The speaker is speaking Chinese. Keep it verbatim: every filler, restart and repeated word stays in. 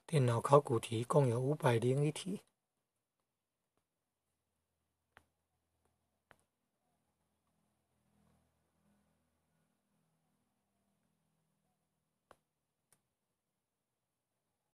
电脑考古题共有五百零一题。